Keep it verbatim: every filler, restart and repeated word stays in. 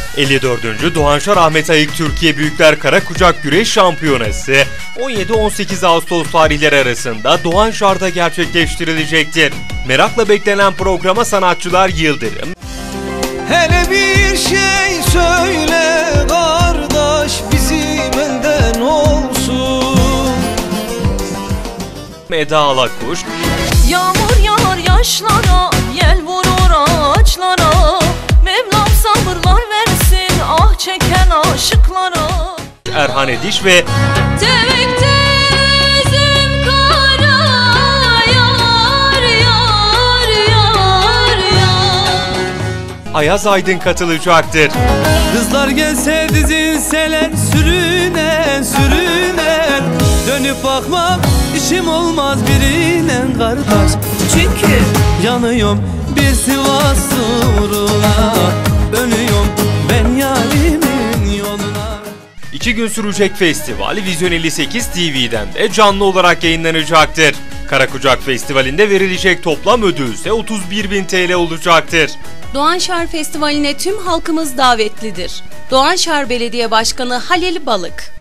elli dördüncü Doğanşar Ahmet Ayık Türkiye Büyükler Karakucak Güreş Şampiyonası on yedi on sekiz Ağustos tarihleri arasında Doğanşar'da gerçekleştirilecektir. Merakla beklenen programa sanatçılar Yıldırım, hele bir şey söyle kardeş, bizim elden olsun, Eda Alakuş, yağmur yağar yaşlara, yel vurur ağaçlara, Mevlam sabırlar versin ah çeken aşıklara. Erhan Ediş ve Tevekte üzüm kara, yar yar yar yar. Ayaz Aydın katılacaktır. kızlar gelse dizilseler, sürünen sürünen, dönüp bakmam işim olmaz birine kardeş, çünkü yanıyorum bir Sivas uğruna, dönüyorum ben yarimin yoluna. İki gün sürecek festival Vizyon elli sekiz T V'den de canlı olarak yayınlanacaktır. Karakucak Festivali'nde verilecek toplam ödül ise otuz bir bin T L olacaktır. Doğanşar Festivali'ne tüm halkımız davetlidir. Doğanşar Belediye Başkanı Halil Balık.